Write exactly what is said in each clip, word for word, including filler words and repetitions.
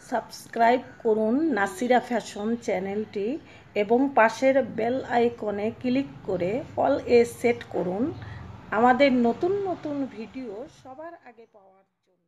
Subscribe করুন Nasira fashion চ্যানেলটি এবং পাশের বেল আইকনে ক্লিক করে অল এ সেট করুন আমাদের নতুন নতুন ভিডিও সবার আগে পাওয়ার জন্য।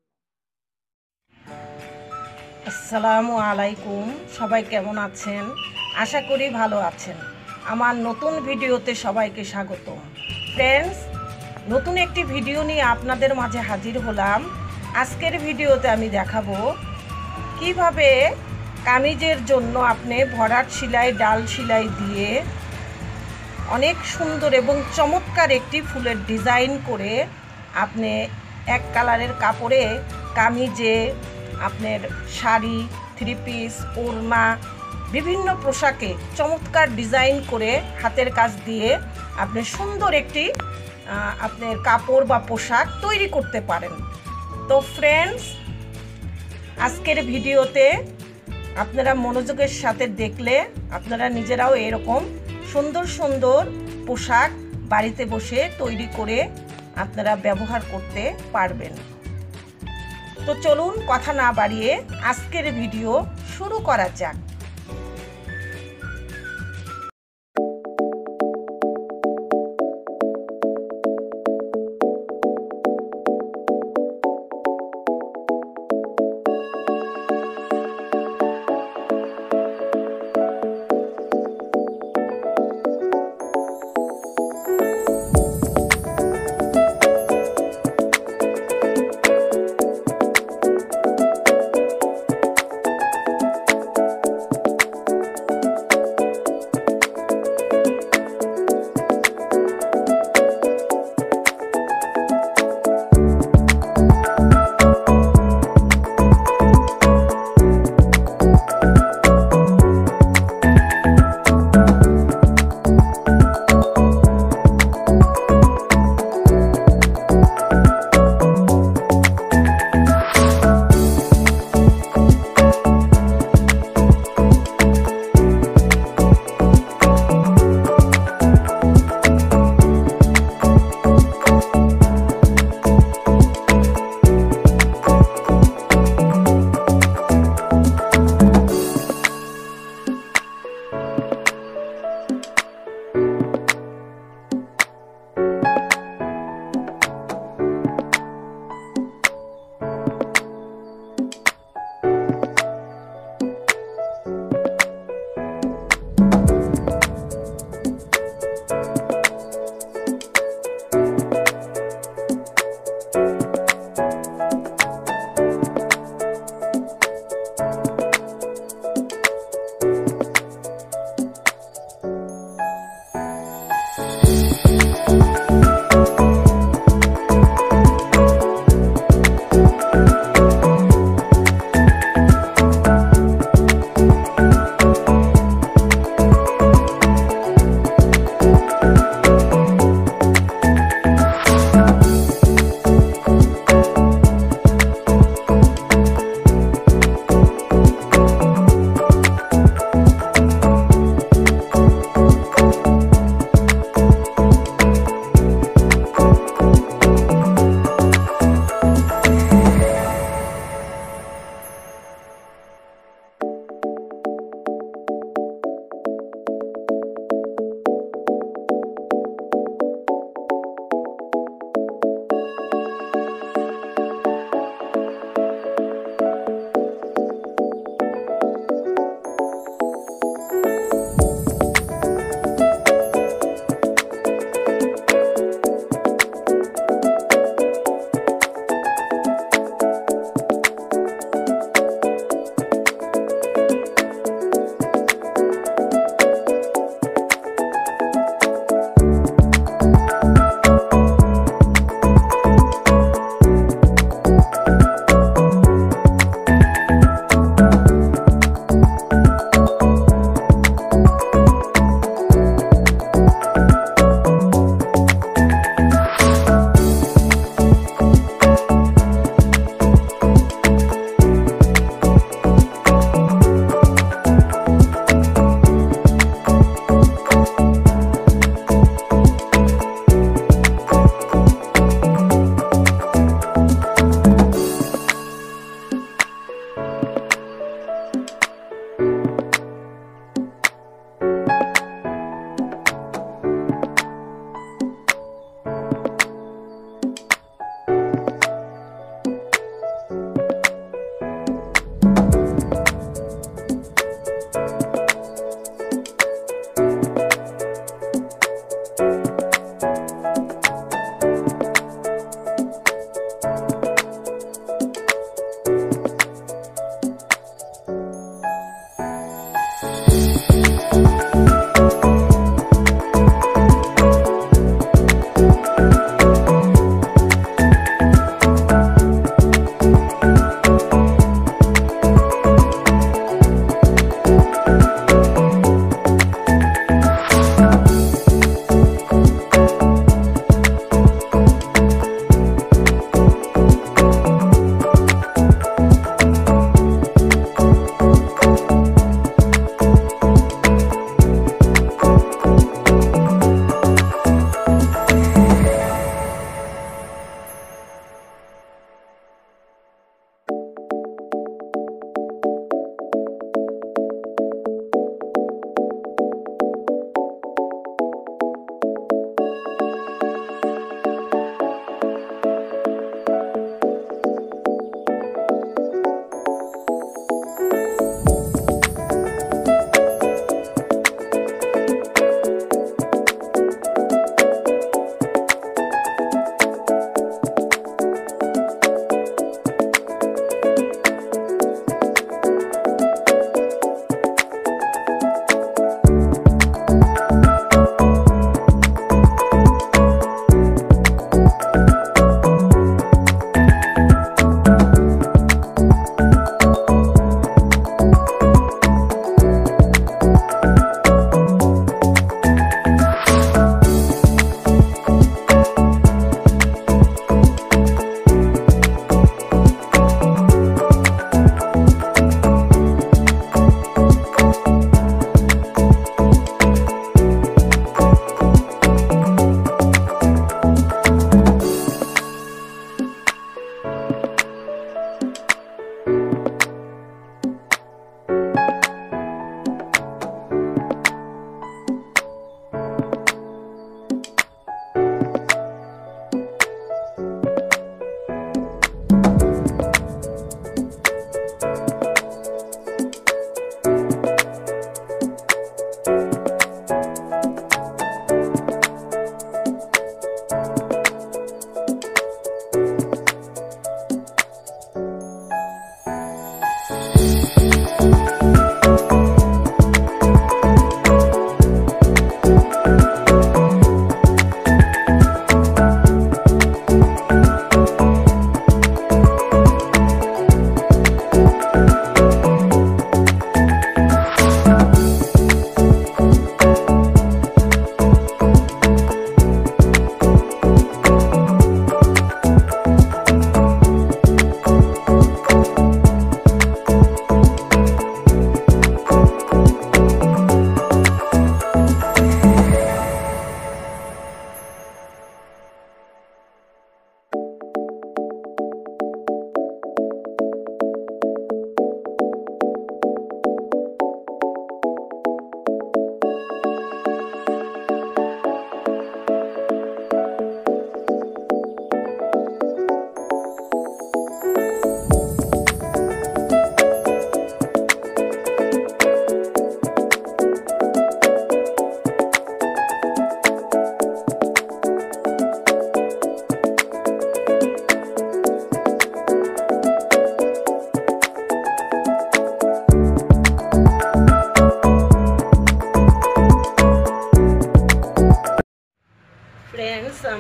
আসসালামু আলাইকুম, সবাই কেমন আছেন? আশা করি ভালো আছেন। আমার নতুন ভিডিওতে সবাইকে স্বাগত। ফ্রেন্ডস, নতুন একটি ভিডিও নিয়ে আপনাদের মাঝে হাজির হলাম। আজকের ভিডিওতে আমি দেখাবো কিভাবে কামিজের জন্য আপনি ভরাট সেলাই, ডাল সেলাই দিয়ে অনেক সুন্দর এবং চমৎকার একটি ফুলের ডিজাইন করে আপনি এক কালারের কাপড়ে কামিজে, আপনার শাড়ি, থ্রি পিস, ওড়না, বিভিন্ন পোশাকে চমৎকার ডিজাইন করে হাতের কাজ দিয়ে আপনি সুন্দর একটি আপনার কাপড় বা পোশাক তৈরি করতে পারেন। তো ফ্রেন্ডস, আজকের ভিডিওতে আপনারা মনোযোগের সাথে দেখলে আপনারা নিজেরাও এরকম সুন্দর সুন্দর পোশাক বাড়িতে বসে তৈরি করে আপনারা ব্যবহার করতে পারবেন। তো চলুন কথা না বাড়িয়ে আজকের ভিডিও শুরু করা যাক।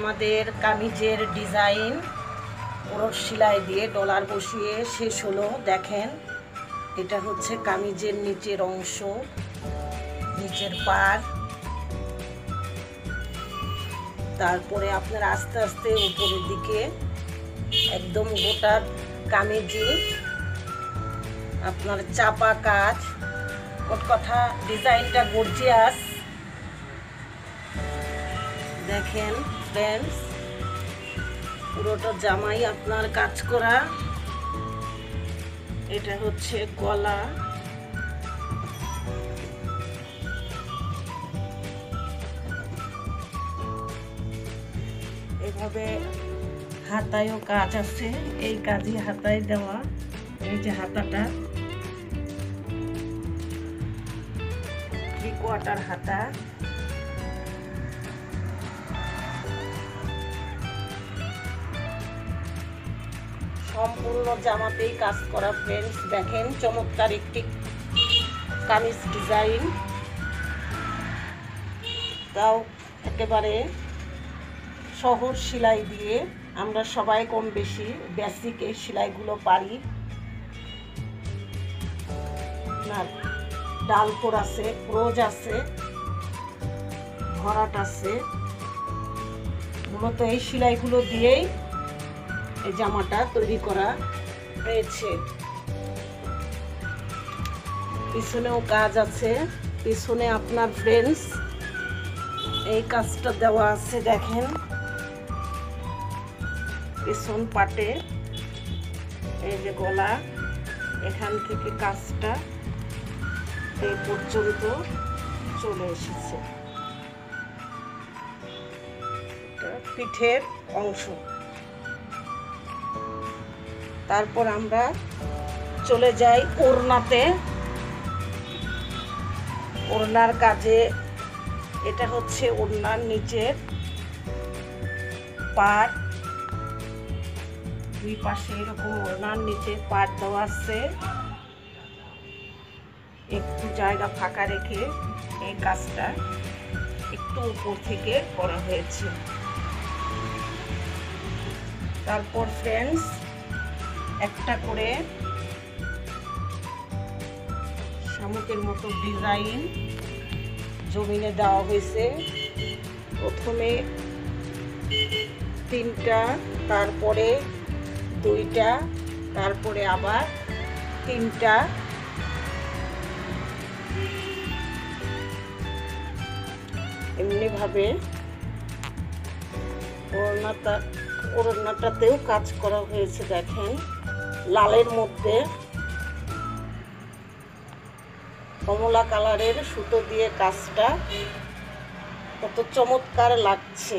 আমাদের কামিজের ডিজাইন ওরস সেলাই দিয়ে ডলার বসিয়ে শেষ হলো। দেখেন, এটা হচ্ছে কামিজের নিচের অংশ, নিচের পাড়। তারপরে আপনার আস্তে আস্তে উপরের দিকে একদম গোটা কামিজে আপনার চাপা কাজ। মোট কথা ডিজাইনটা গর্জিয়াস। দেখেন ফ্রেন্ডস, পুরোটা জামাই আপনার কাজ করা। এটা হচ্ছে গলা, এভাবে হাতায়ও কাজ আছে। এই কাজই হাতায় দেওয়া। এই যে হাতাটা থ্রি কোয়ার্টার হাতা। সম্পূর্ণ জামাতেই কাজ করা ফ্রেন্ডস। দেখেন চমৎকার একটি কামিজ ডিজাইন, তাও একেবারে সহজ সেলাই দিয়ে। আমরা সবাই কম বেশি বেসিক এই সেলাইগুলো পারি না। ডালফোর আছে, রোজ আছে, ভরাট আছে। মূলত এই সেলাইগুলো দিয়েই এই জামাটা তৈরি করা হয়েছে। পিছনেও কাজ আছে। পিছনে আপনার ফ্রেন্ডস এই কাজটা দেওয়া আছে। দেখেন পিছন পাটে এই যে গলা, এখান থেকে কাজটা এই পর্যন্ত চলে এসেছে। পিঠের অংশ। তারপর আমরা চলে যাই ওড়নাতে। ওড়নার কাজে এটা হচ্ছে ওড়নার নিচের পাট। দুই পাশে এরকম ওড়নার নিচে পাট দেওয়া আছে। একটু জায়গা ফাঁকা রেখে এই কাজটা একটু উপর থেকে করা হয়েছে। তারপর ফ্রেন্ডস একটা করে শামুকের মতো ডিজাইন জমিনে দেওয়া হয়েছে। প্রথমে তিনটা, তারপরে দুইটা, তারপরে আবার তিনটা। এমনিভাবে ওড়নাটা ওড়নাটাতেও কাজ করা হয়েছে। দেখেন লালের মধ্যে কমলা কালারের সুতো দিয়ে কাজটা কত চমৎকার লাগছে।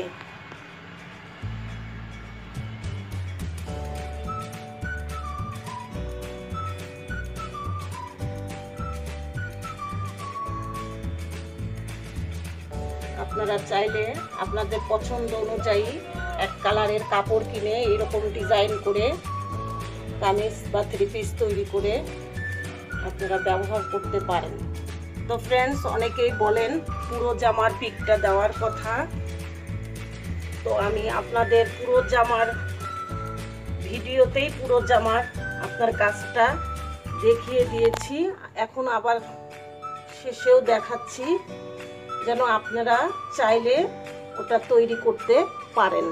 আপনারা চাইলে আপনাদের পছন্দ অনুযায়ী এক কালারের কাপড় কিনে এরকম ডিজাইন করে কামিজ বা থ্রি পিস তৈরি করে আপনারা ব্যবহার করতে পারেন। তো ফ্রেন্ডস অনেকেই বলেন পুরো জামার পিকটা দেওয়ার কথা। তো আমি আপনাদের পুরো জামার ভিডিওতেই পুরো জামার আপনার কাজটা দেখিয়ে দিয়েছি। এখন আবার শেষেও দেখাচ্ছি, যেন আপনারা চাইলে ওটা তৈরি করতে পারেন।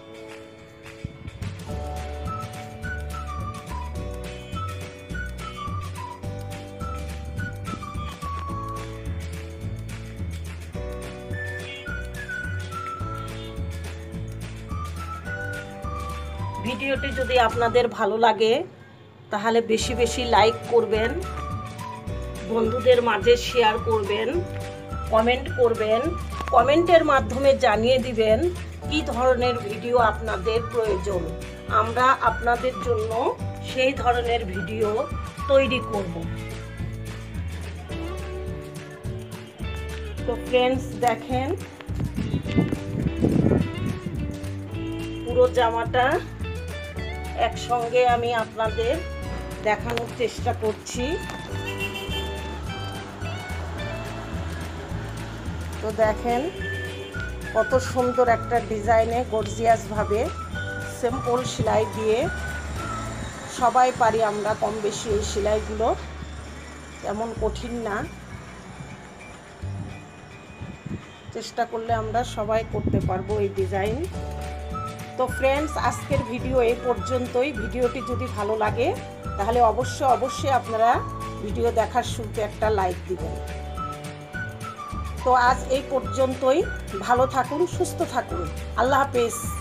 ভিডিওটি যদি আপনাদের ভালো লাগে তাহলে বেশি বেশি লাইক করবেন, বন্ধুদের মাঝে শেয়ার করবেন, কমেন্ট করবেন। কমেন্টের মাধ্যমে জানিয়ে দিবেন কি ধরনের ভিডিও আপনাদের প্রয়োজন। আমরা আপনাদের জন্য সেই ধরনের ভিডিও তৈরি করব। তো ফ্রেন্ডস দেখেন পুরো জামাটা একসঙ্গে আমি আপনাদের দেখানোর চেষ্টা করছি। তো দেখেন কত সুন্দর একটা ডিজাইনে গর্জিয়াস ভাবে সিম্পল সেলাই দিয়ে সবাই পারি আমরা কম বেশি এই সেলাইগুলো, তেমন কঠিন না, চেষ্টা করলে আমরা সবাই করতে পারবো এই ডিজাইন। তো ফ্রেন্ডস, আজকের ভিডিও এই পর্যন্তই। ভিডিওটি যদি ভালো লাগে তাহলে অবশ্যই অবশ্যই আপনারা ভিডিও দেখার শুরুতে একটা লাইক দিবেন। তো আজ এই পর্যন্তই। ভালো থাকুন, সুস্থ থাকুন। আল্লাহ হাফেজ।